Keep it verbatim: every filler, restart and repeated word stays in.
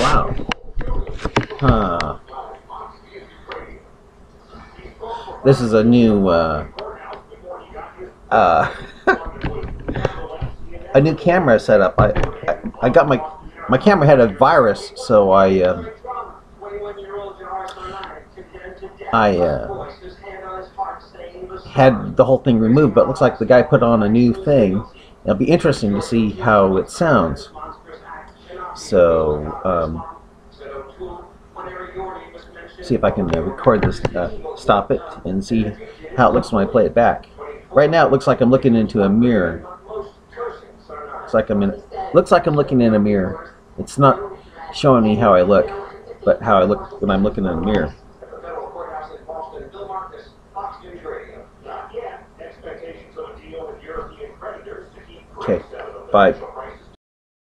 wow. Huh. This is a new uh, uh, a new camera setup. I, I I got my my camera had a virus, so I uh, I uh, had the whole thing removed. But it looks like the guy put on a new thing. It'll be interesting to see how it sounds. So um, see if I can uh, record this, uh, stop it, and see how it looks when I play it back. Right now, it looks like I'm looking into a mirror. It's like I'm in. Looks like I'm looking in a mirror. It's not showing me how I look, but how I look when I'm looking in a mirror. Okay, bye.